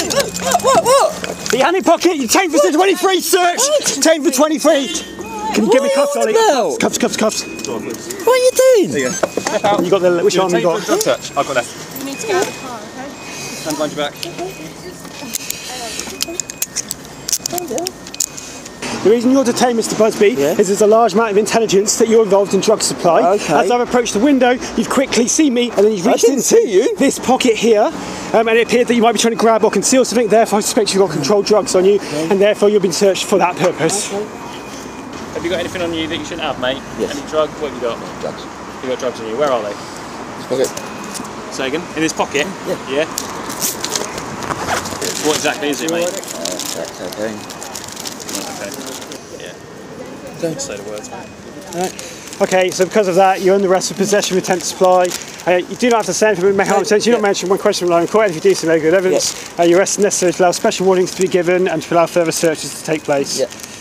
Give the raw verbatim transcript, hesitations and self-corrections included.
What? What? The hand in pocket. You tamed for twenty-three. Search. Tamed for twenty-three. Can you What give me are cuffs, you on Ollie? about? Cuffs, cuffs, cuffs. What are you doing? There you go. Step out. You got the which arm you got? Drug search. I've got that. You need to get out of the car, okay? Hand behind your back. The reason you're detained, Mister Busby, Yeah. is there's a large amount of intelligence that you're involved in drug supply. Okay. As I've approached the window, you've quickly seen me, and then you've I reached didn't into see you. this pocket here, um, and it appeared that you might be trying to grab or conceal something. Therefore, I suspect you've got controlled drugs on you, and therefore you've been searched for that purpose. Have you got anything on you that you shouldn't have, mate? Yes. Any drug? What have you got? Drugs. You got drugs on you. Where are they? This pocket. Say again? In this pocket? Yeah. Yeah. What exactly is it, mate? Uh, that's okay. Okay. Yeah. Don't say the words, mate. Right. Okay, so because of that, you're under arrest for possession with intent to supply. Uh, you do not have to send for may harm sense. You're not mentioned one question alone. Quite if you do some very good evidence. Yeah. Uh, your arrest is necessary to allow special warnings to be given and to allow further searches to take place. Yeah.